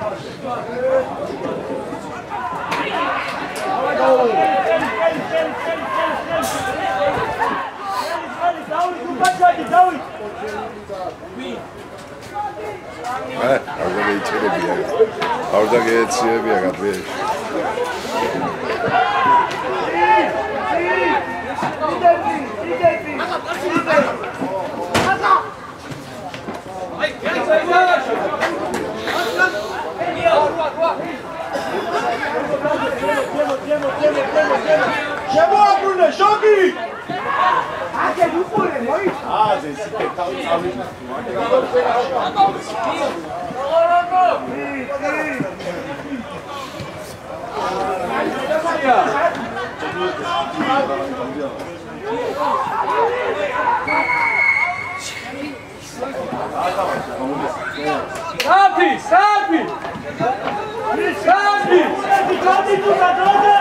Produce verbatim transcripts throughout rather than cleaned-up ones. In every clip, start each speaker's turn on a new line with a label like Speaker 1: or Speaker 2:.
Speaker 1: Eh, ahora que içeri bir yer. Orada geçiyor bir yer abi.
Speaker 2: Chegou, Bruno, jogue!
Speaker 3: Ah, que não foi, não.
Speaker 2: Ah, gente, se pegar o salve.
Speaker 4: Sabe, sabe! Sabe!
Speaker 2: Sabe, tu tá dando?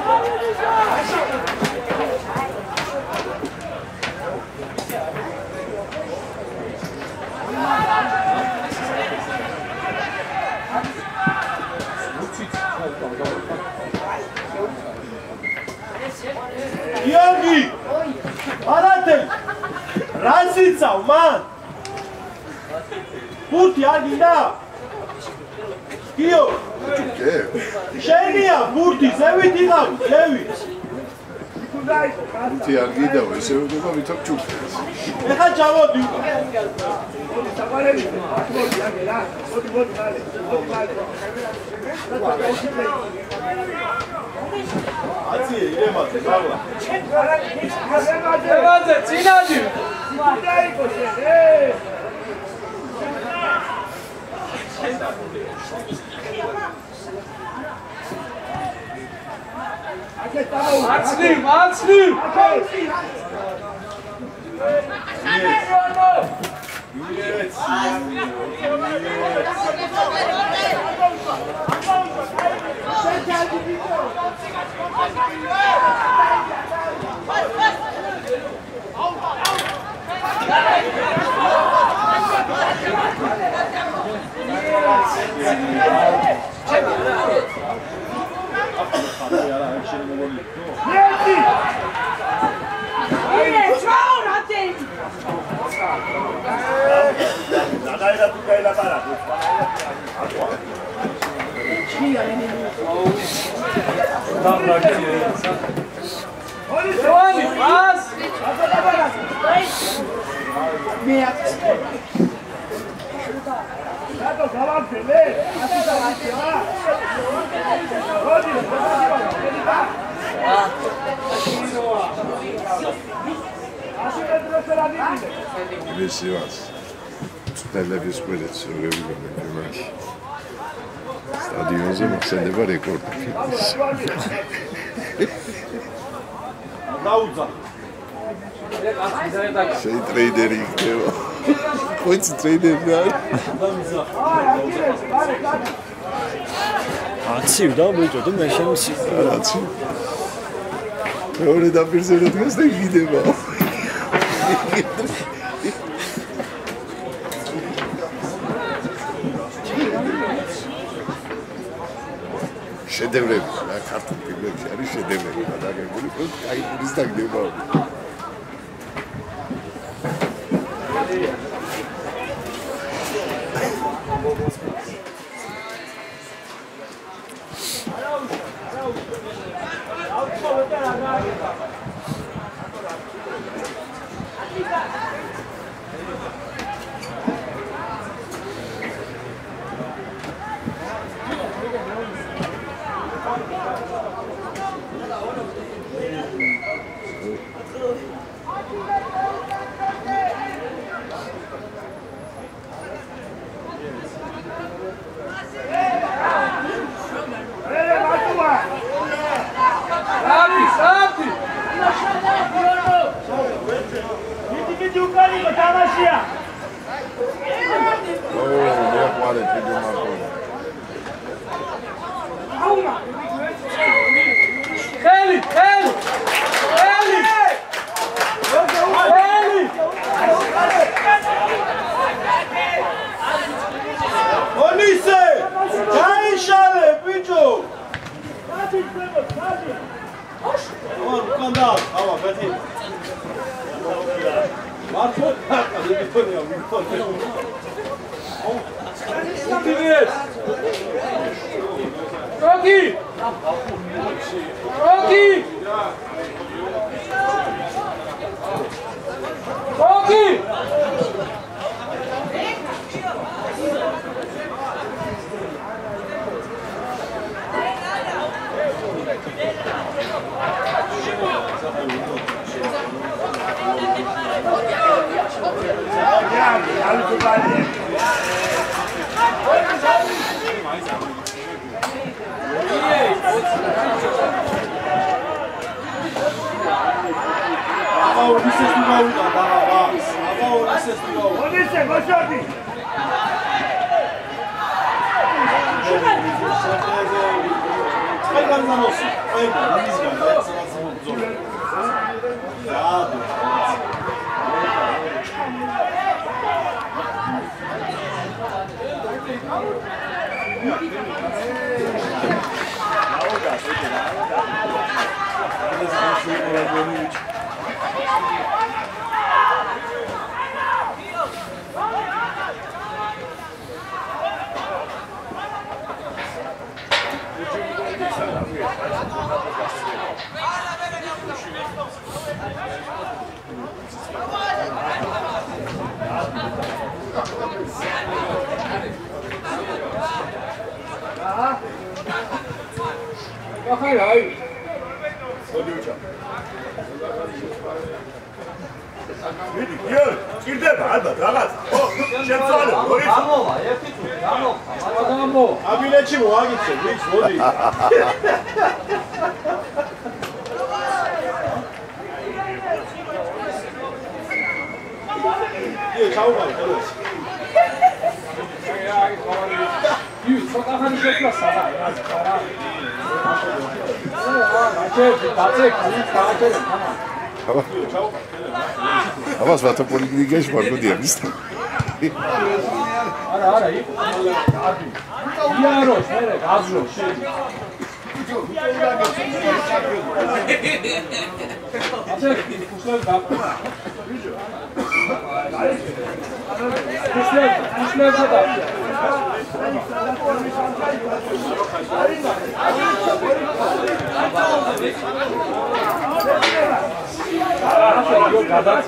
Speaker 2: Yogi! Arate! Razica, man! Put Yogi now! Kio! Šenija, Burti, zevi ti nam, zevi!
Speaker 1: Ti argida, oj, se u doba mi tak čuke.
Speaker 2: Neka čavodi! Aci, idemo, bravo!
Speaker 4: Evaze, Cinađi! Açlıyım, açlıyım!
Speaker 2: Dai da tu che hai la parata.
Speaker 4: Giovanni, pas!
Speaker 2: Dato davanti lei, así davanti va. Oggi, así dentro se la dice.
Speaker 1: Gibi Sivas. Tutarla bir böyle söylüyorum ben. Stadyum zaman sende var rekord.
Speaker 2: Nauza.
Speaker 1: Şey traderi gidiyor. Koycu traderler.
Speaker 5: 아침 나 뭐죠? 너 몇 시에
Speaker 1: Açı. Oradan bir söylediniz de gidiyor. Şedevre. Ben kartım bilmem. Yani şedevre. Bunu kayıtınızdan gidiyor abi.
Speaker 4: Rocky! Rocky! Rocky! Có khai rồi.
Speaker 1: ჭირდება ალბათ რაღაც. ხო, შეცვალე, როი?
Speaker 4: გამოვა, ერთი წუთი, გამო. გამო.
Speaker 6: აბილეთში მოაგიცე, ვიც მოდი. იე, ჩაუღალე, ხელს.
Speaker 4: აი, აი, ხარი. იუ, ცოტა ხანი შეცვლა სადა, რაც ხარა. აა, მაჩე, დაწე, ხანი დააჭერე, ხანა.
Speaker 1: აბას ვათა პოლიტიკაში მარგოდი არის.
Speaker 4: არა, არა, იქ. ადი. იაროს, მე გაზრო, შედი. აჩე, ფუსლებ დაფრა. ფუსლებ, ფუსლებ დაფრა. აა, იო გადაცე.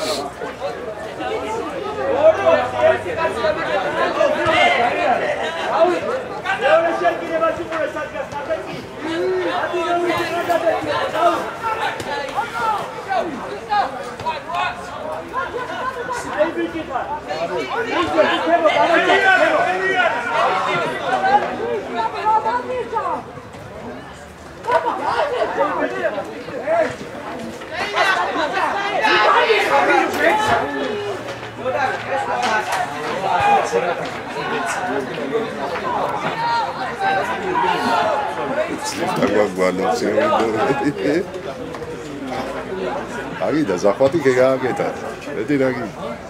Speaker 1: აგი და ზახვათი გეgaaketa. მეტი რაგი.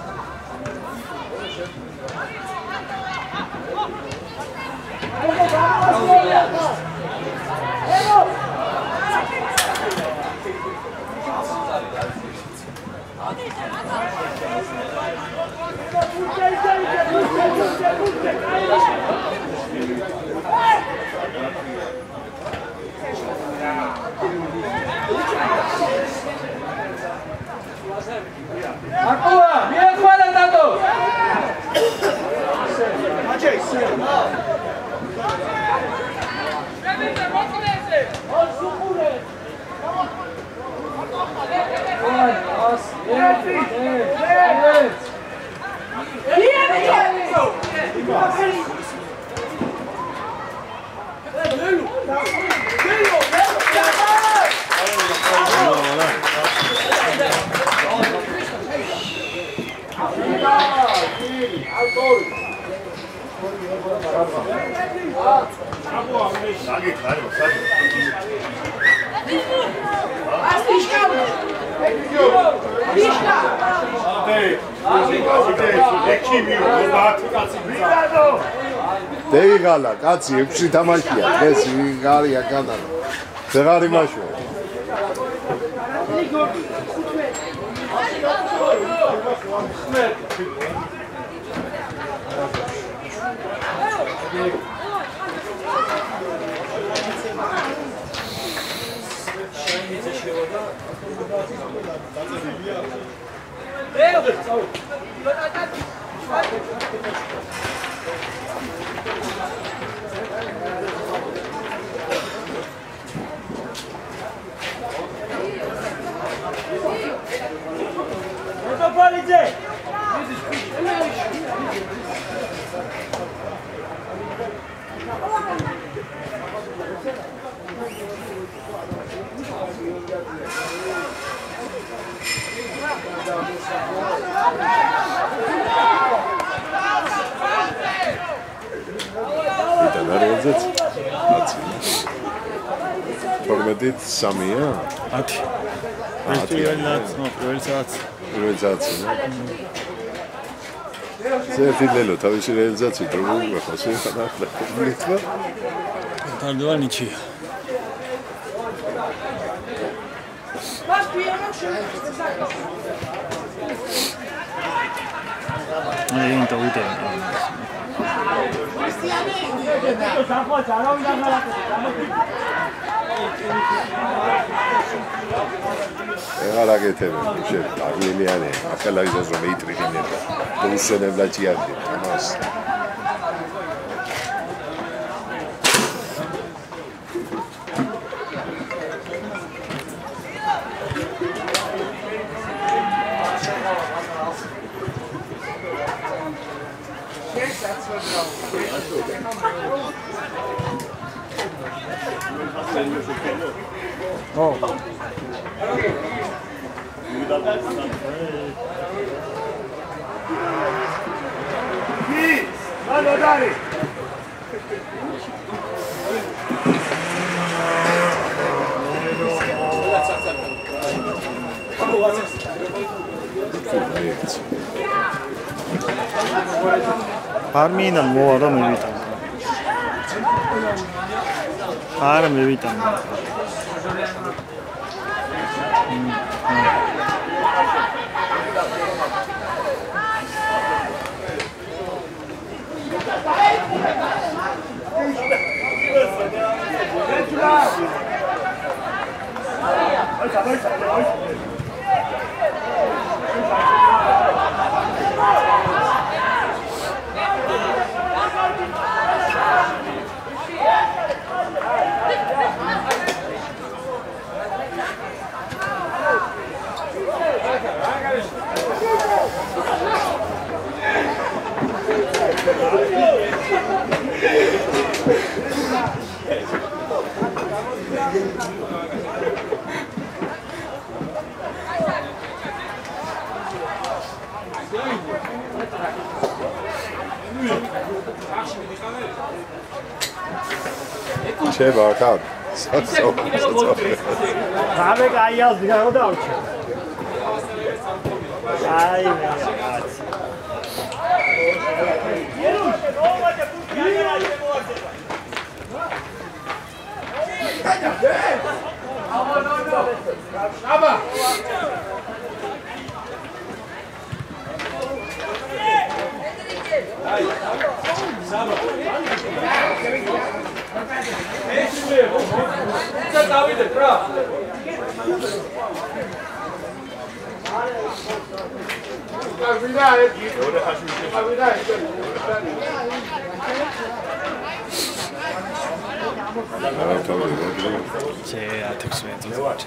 Speaker 4: Акула, мия хвала тато.
Speaker 6: აჩე, ისე.
Speaker 4: Ой, ас, ერთი, ერთი.
Speaker 6: Ade, ade, ade, eki mi, ozat, kacim.
Speaker 1: დეიღალა, კაცი ექვსი თამაშია, ეს ვიღარია კანალა. ვეღარ იმაშვა. თორმეტი სამია?
Speaker 5: ათი. ეს პირველი ნაცნო, პირველი საათი.
Speaker 1: პირველი საათი. ზეფილელო თავისი რეალიზაცია დრო მოხდა შეიძლება და
Speaker 5: თარდება ნიჩია. აი ინტო უდე.
Speaker 1: ეღარ აკეთებენ შე აღილიანე ახალაგიზოს რომ ეიტრიგინება უსენებლა ჭიარდი თამას
Speaker 5: Oh.
Speaker 2: Vado Dari.
Speaker 5: Armina moda mevita. Ara mevita.
Speaker 1: შევა ხარ საცო
Speaker 5: Habe gaias garodauche. Ai, meu Deus. Če ათექვსმეტი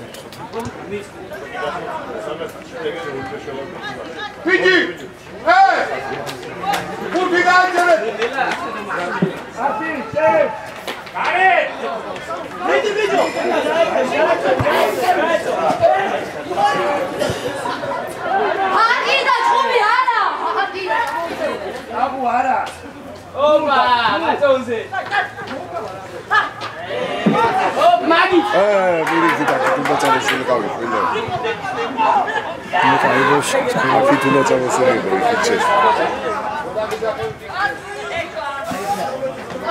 Speaker 2: Piti! Hey! Put me down there! Ati, chef! Kare! Piti, piti!
Speaker 3: Hakida chobi ara! Hakida.
Speaker 2: Abu ara!
Speaker 3: Opa, matonze. Magi.
Speaker 1: აა ვირიძი და თუნდა წამოსული გავიშვილი.
Speaker 5: მე გაიგოში.
Speaker 1: აქ თუნდა წამოსული ვიქცე.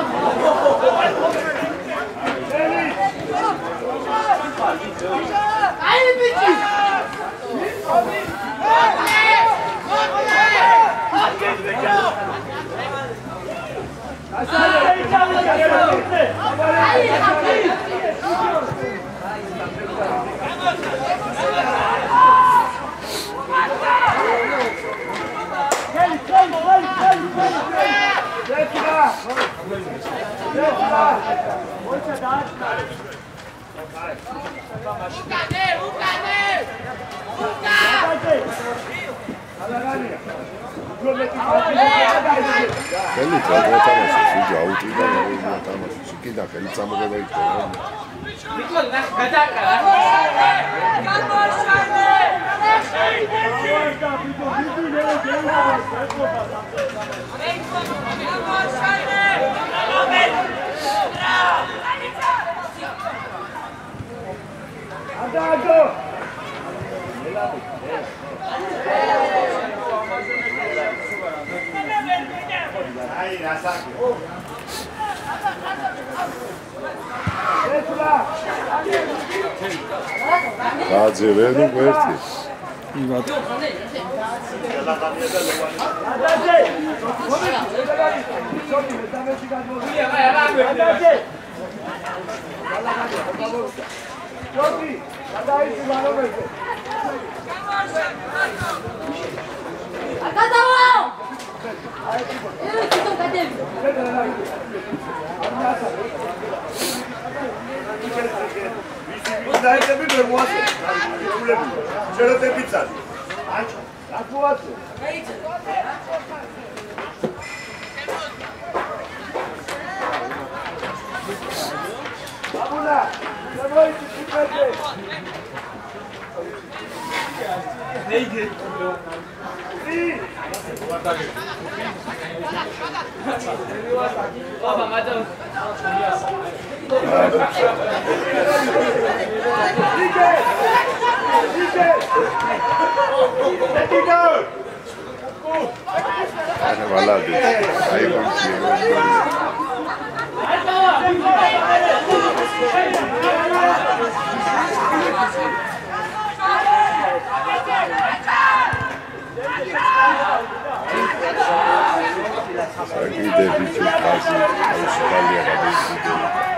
Speaker 1: Kelly trebuie să se fuge auto, dar nu e tama să se chida, că nici amă de aici.
Speaker 3: Nicol, na, gata, gata.
Speaker 2: Andato!
Speaker 6: Dai, la sacco.
Speaker 1: Taze, vedo questi.
Speaker 5: Ivato.
Speaker 6: Dai, te pido el guaso. Yo no te pizzas.
Speaker 2: La guaso. Abula, la voy a chuparte. Neydi? Sí.
Speaker 3: Baba, madam.
Speaker 1: Aynen valla diyor. Hayır bak diyor. Sanki de bir Türk karşı Avustralya'ya kadar gidiyor.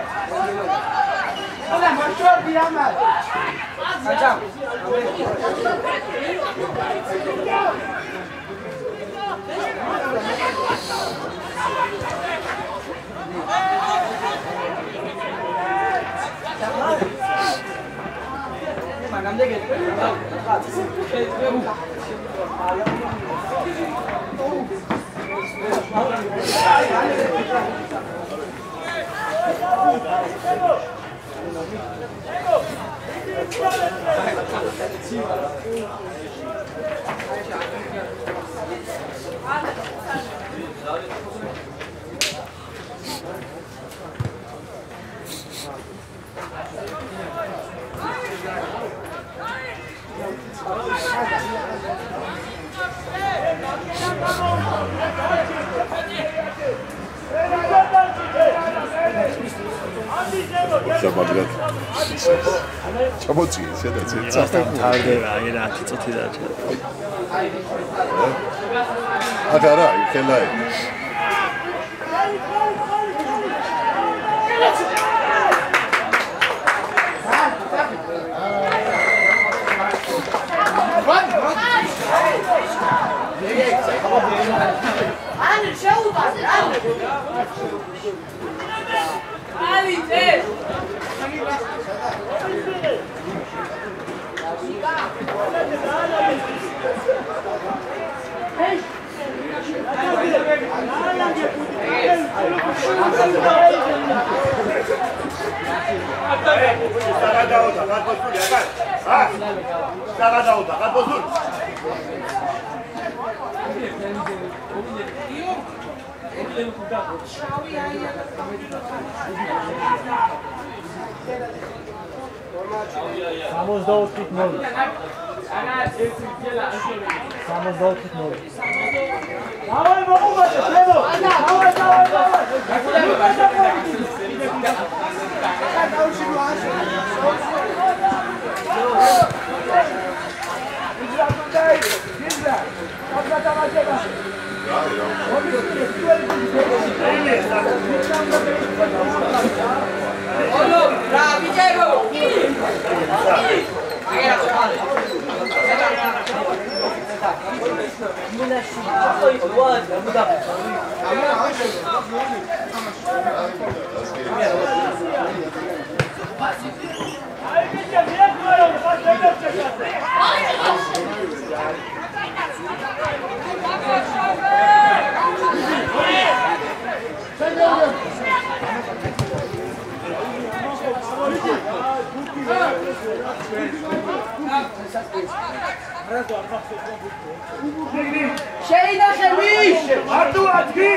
Speaker 2: Hola, mayor diyemez. Hocam.
Speaker 1: Zabawne. Czemu ci się da? Co
Speaker 5: Tam tarde agirati co ti da.
Speaker 1: A cara, che lei?
Speaker 3: Ali, show Ali, eh.
Speaker 6: Stara da uda, kad posul, ja kad? Ha? Stara da uda, kad posul?
Speaker 4: Samo zdał tych nogi. Samo zdał tych nogi. Dawaj, boku, macie, lewo! Dawaj, dawaj, dawaj!
Speaker 2: Izra tutaj, Izra. Odwracamy się.
Speaker 1: Ja, ja.
Speaker 3: bravi, Diego!
Speaker 2: Sheina Khamish! Ardu Adki!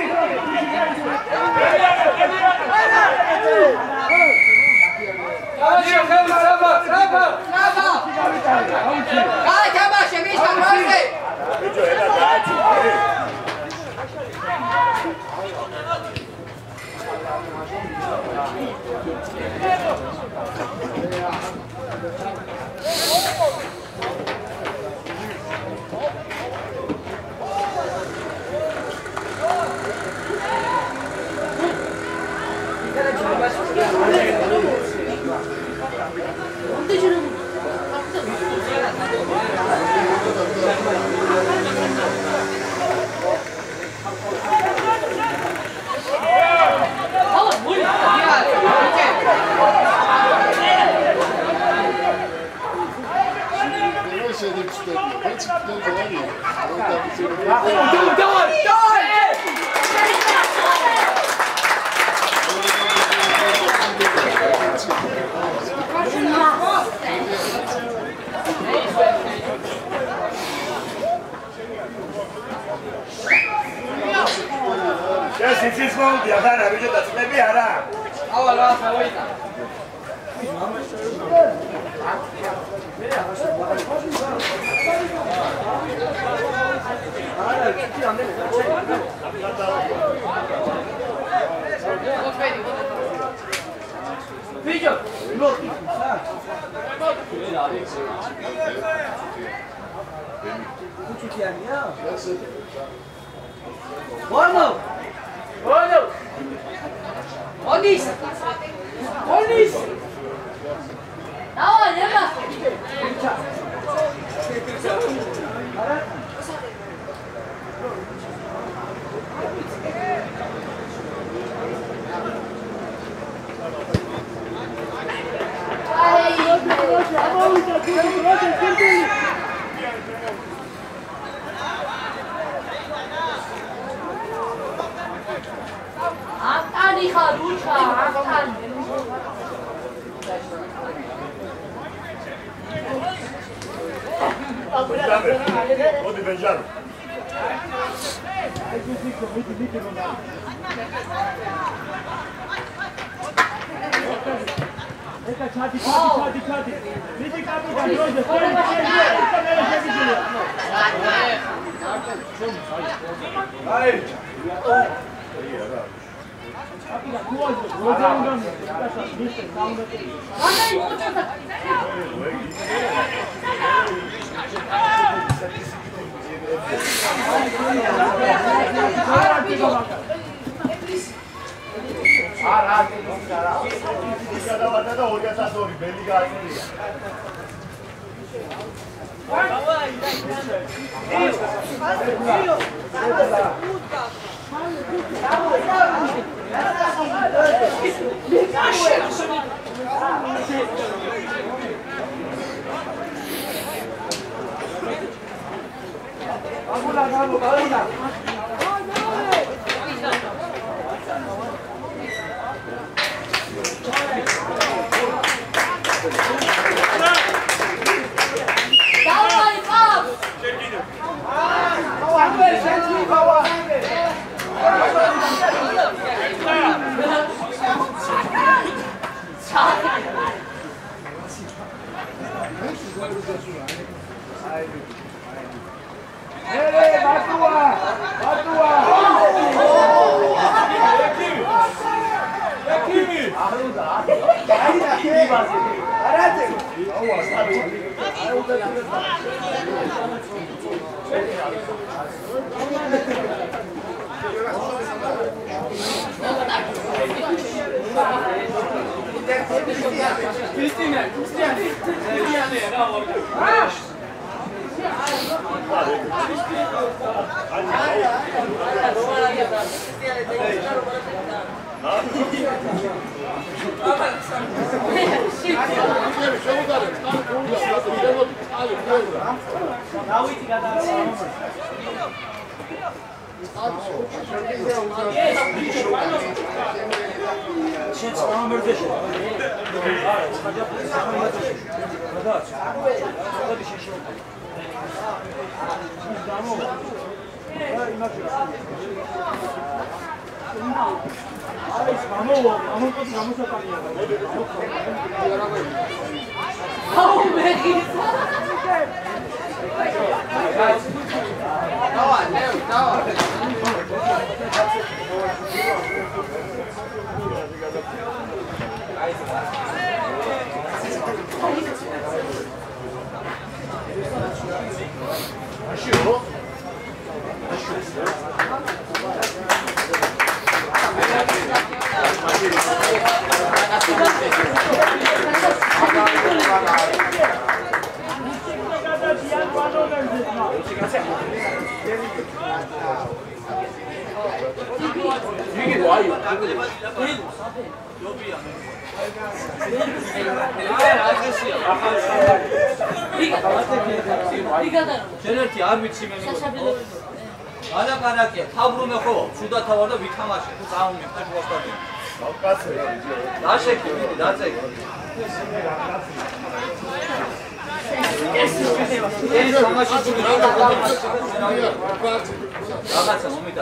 Speaker 3: Vai, calma, chemista, vai!
Speaker 6: Yes, it is wrong. The other, I will just let me around.
Speaker 3: Ahora, ahorita.
Speaker 2: Video! Bueno! Bueno!
Speaker 3: Onis!
Speaker 2: Onis!
Speaker 3: Давай, Лена! Антани Харуча, Антан.
Speaker 6: Odi Benjano.
Speaker 4: Eka čati, čati, čati, čati. Vidi kako ga dođe, stoji,
Speaker 6: Aj!
Speaker 4: kako ga dođe, dođe on ga, da sam ništa, samo da ti.
Speaker 6: Cada batata olha essa sorri, bem ligado.
Speaker 2: Vamos lá, vamos, vamos lá!
Speaker 3: Давай, пап!
Speaker 2: Ele, batua! Batua!
Speaker 3: Давай,
Speaker 7: 쟤네티 안 미치면 만약 만약에 탑으로면 거 주다 타워다 위탕하시 싸우면 할 수가 없거든. 나색 나색. 예, 정하신 분이 나가서 옵니다.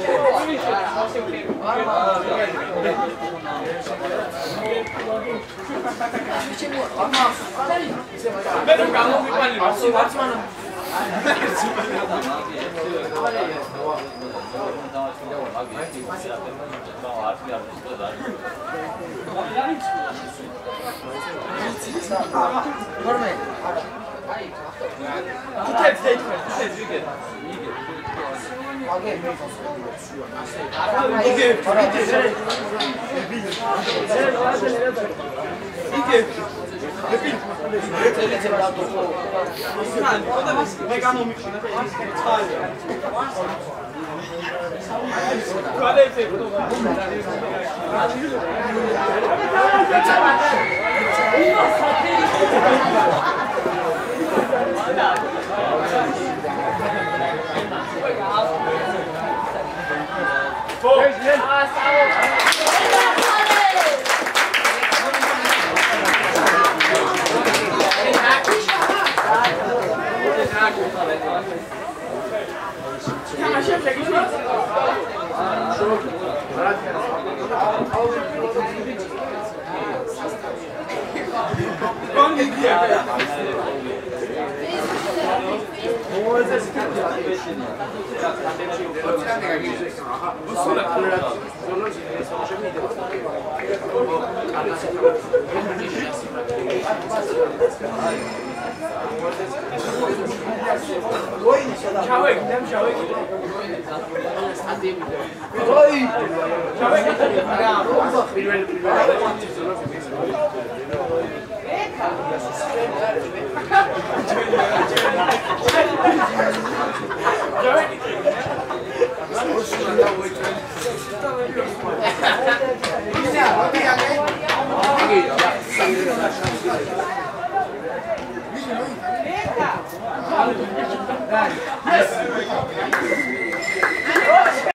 Speaker 7: 맨날 감옥이 빨리 맞지 맞지만은
Speaker 2: Yes.